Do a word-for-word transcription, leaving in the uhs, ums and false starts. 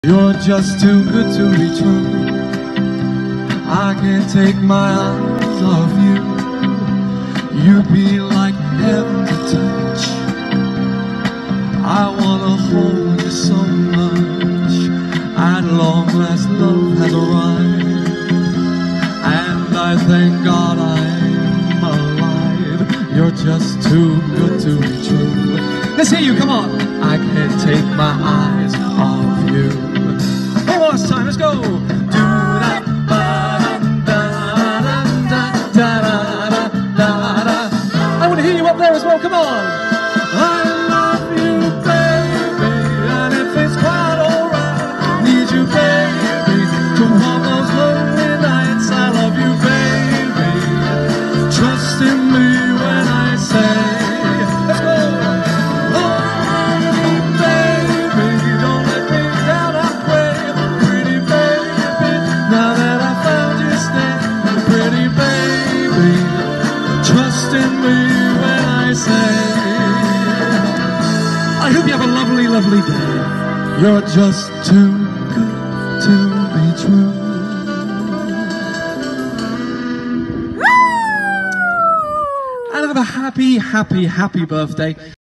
You're just too good to be true. I can't take my eyes off you. You'd be like heaven to touch. I wanna hold you so much. At long last love has arrived, and I thank God I'm alive. You're just too good to be true. Let's hear you, come on. I can't take my eyes off you. One last time, let's go. I want to hear you up there as well, come on. I love you, baby, and if it's quite alright, need you, baby, to warm those lonely nights. I love you, baby, trust in me when I say, let's go. Trust in me when I say, I hope you have a lovely, lovely day. You're just too good to be true. And have a happy, happy, happy birthday.